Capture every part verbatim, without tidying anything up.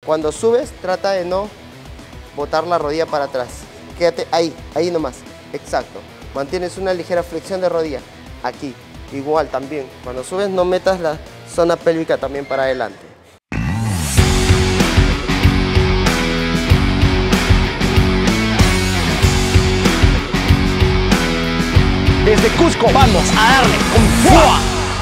Cuando subes, trata de no botar la rodilla para atrás. Quédate ahí, ahí nomás. Exacto. Mantienes una ligera flexión de rodilla. Aquí. Igual también. Cuando subes, no metas la zona pélvica también para adelante. Desde Cusco vamos a darle con fuerza.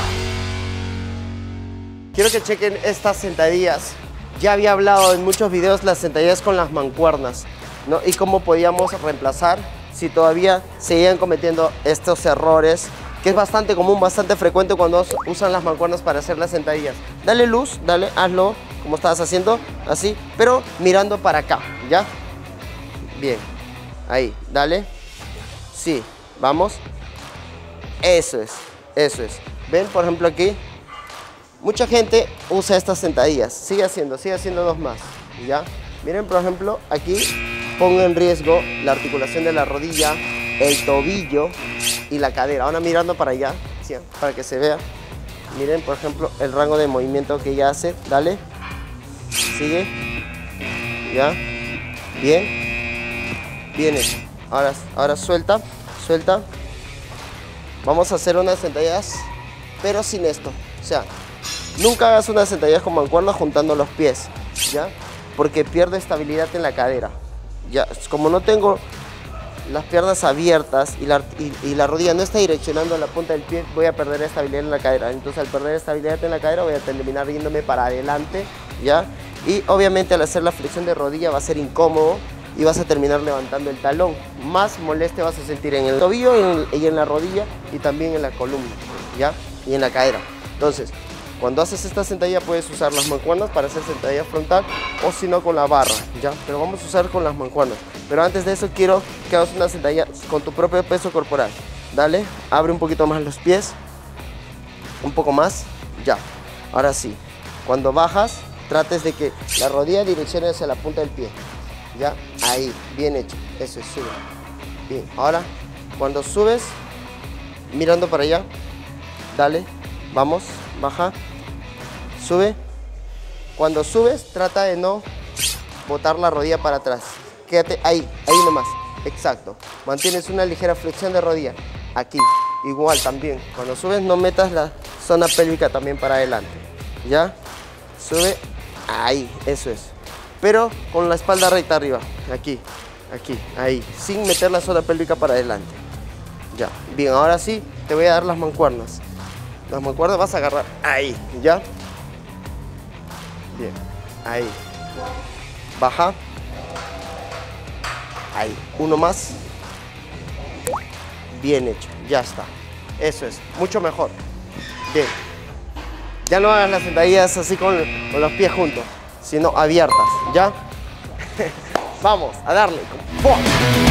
Quiero que chequen estas sentadillas. Ya había hablado en muchos videos las sentadillas con las mancuernas, ¿no? Y cómo podíamos reemplazar si todavía seguían cometiendo estos errores, que es bastante común, bastante frecuente cuando usan las mancuernas para hacer las sentadillas. Dale luz, dale, hazlo como estabas haciendo, así, pero mirando para acá, ¿ya? Bien, ahí, dale. Sí, vamos. Eso es, eso es. Ven, por ejemplo, aquí. Mucha gente usa estas sentadillas. Sigue haciendo, sigue haciendo dos más. ¿Ya? Miren, por ejemplo, aquí pongo en riesgo la articulación de la rodilla, el tobillo y la cadera. Ahora mirando para allá, ¿sí? Para que se vea. Miren, por ejemplo, el rango de movimiento que ella hace. Dale. Sigue. ¿Ya? Bien. Bien hecho. Ahora, ahora suelta, suelta. Vamos a hacer unas sentadillas, pero sin esto. O sea, nunca hagas unas sentadillas con mancuernas juntando los pies, ¿ya? Porque pierde estabilidad en la cadera. Ya, como no tengo las piernas abiertas y la, y, y la rodilla no está direccionando la punta del pie, voy a perder estabilidad en la cadera. Entonces, al perder estabilidad en la cadera, voy a terminar yéndome para adelante, ¿ya? Y obviamente al hacer la flexión de rodilla va a ser incómodo y vas a terminar levantando el talón. Más molestia vas a sentir en el tobillo y en, y en la rodilla y también en la columna, ¿ya? Y en la cadera. Entonces, cuando haces esta sentadilla puedes usar las mancuernas para hacer sentadilla frontal o si no con la barra, ¿ya? Pero vamos a usar con las mancuernas. Pero antes de eso quiero que hagas una sentadilla con tu propio peso corporal. Dale, abre un poquito más los pies. Un poco más, ya. Ahora sí, cuando bajas, trates de que la rodilla direccione hacia la punta del pie. ¿Ya? Ahí, bien hecho. Eso es, sube. Bien, ahora, cuando subes, mirando para allá, dale, vamos, baja, sube. Cuando subes, trata de no botar la rodilla para atrás. Quédate ahí, ahí nomás. Exacto. Mantienes una ligera flexión de rodilla. Aquí, igual también. Cuando subes, no metas la zona pélvica también para adelante. ¿Ya? Sube, ahí, eso es. Pero con la espalda recta arriba, aquí, aquí, ahí, sin meter la zona pélvica para adelante. Ya, bien, ahora sí, te voy a dar las mancuernas. Las mancuernas vas a agarrar ahí, ¿ya? Bien, ahí. Baja. Ahí, uno más. Bien hecho, ya está. Eso es, mucho mejor. Bien. Ya no hagas las sentadillas así con, con los pies juntos, sino abiertas, ¿ya? Vamos a darle. ¡Fua!